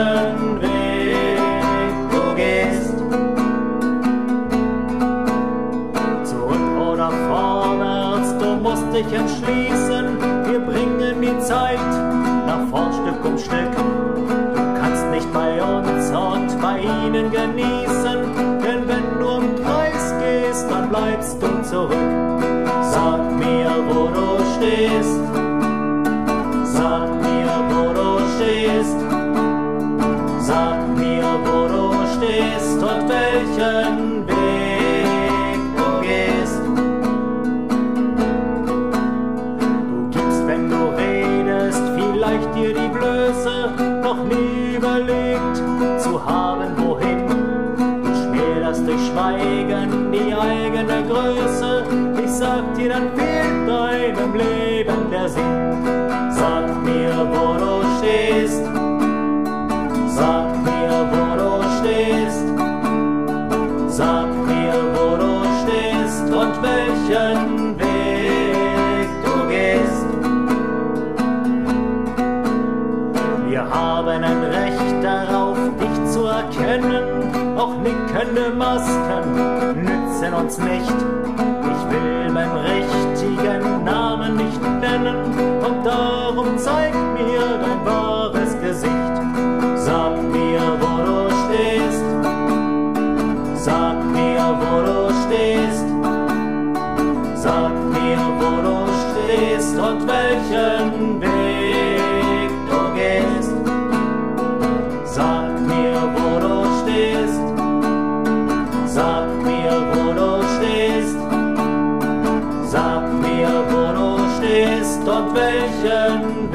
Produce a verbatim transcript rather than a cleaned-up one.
welchen Weg du gehst. Zurück oder vorwärts, du musst dich entschließen. Wir bringen die Zeit nach vorn Stück um Stück. Du kannst nicht bei uns und bei ihnen genießen, denn wenn du im Kreis gehst, dann bleibst du zurück. Sag mir, wo du stehst. Sag mir, wo du stehst. Sag mir, wo du stehst und welchen Weg du gehst. Du gibst, wenn du redest, vielleicht dir die Blöße, noch nie überlegt zu haben, wohin. Du schmälerst durch Schweigen die eigene Größe. Ich sag dir, dann fehlt deinem Leben der Sinn. Sag mir, wo du stehst. Sag mir, wo du stehst. Sag mir, wo du stehst und welchen Weg du gehst. Wir haben ein Recht darauf, dich zu erkennen. Auch nickende Masken nützen uns nicht. Ich will meinen richtigen Namen nicht nennen und darum zeig mir dein wahres Gesicht. Sag mir, wo du stehst. Sag mir, wo du stehst. Sag mir, wo du stehst und welchen Weg du gehst. Sag mir, wo du stehst. Sag mir, wo du stehst. Sag mir, wo du stehst und welchen